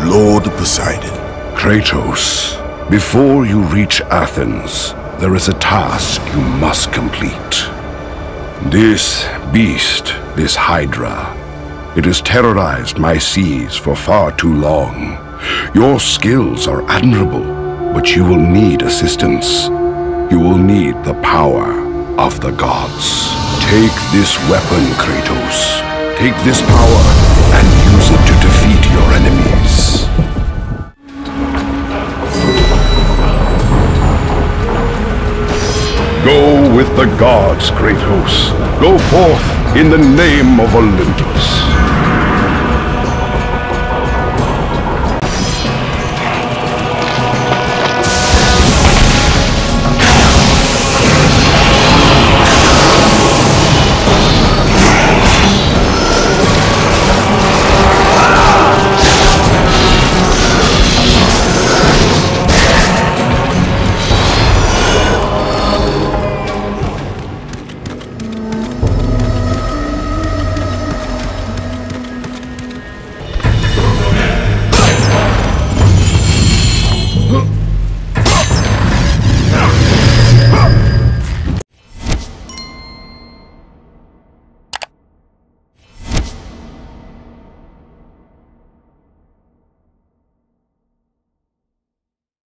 Lord Poseidon. Kratos, before you reach Athens, there is a task you must complete. This beast, this Hydra, it has terrorized my seas for far too long. Your skills are admirable, but you will need assistance. You will need the power of the gods. Take this weapon, Kratos. Take this power and use it to defeat your enemies. Go with the gods, Kratos. Go forth in the name of Olympus.